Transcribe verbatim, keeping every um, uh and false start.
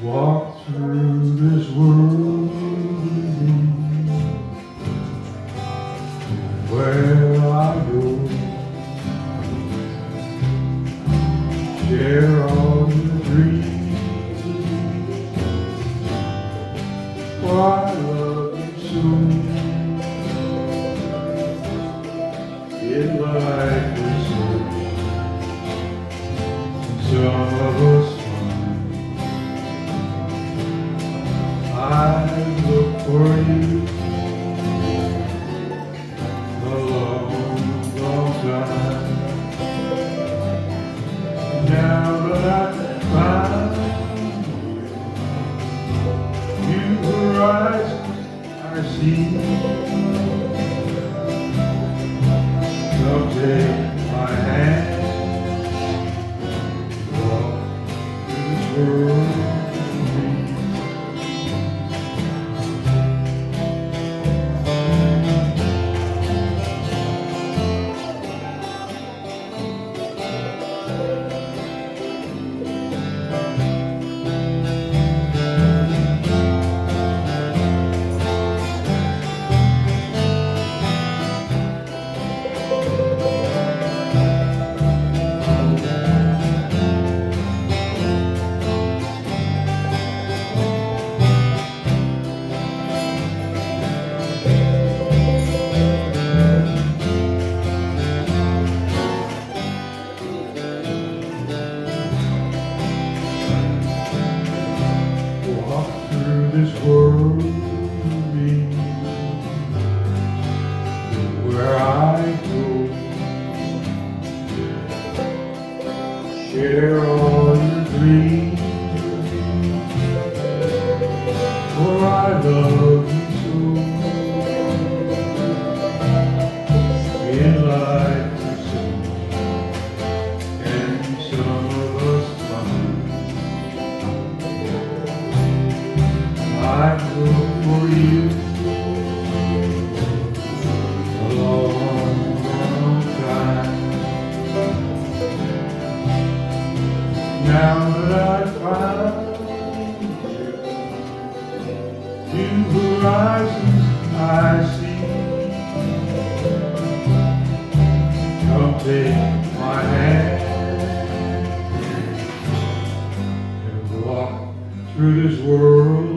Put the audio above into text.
Walk through this world where I go, share all your dreams, for I love you so. In life we search, and some of us I look for you a long, long time. Now that I find you, new horizons I see. Come take my hand, walk through this world. This world of me, where I go, share all your dreams with me, for I love you so. In life we search, and some of us find. I look for you a long, long time. Now that I find you, new horizons I see. Come take my hand and walk through this world.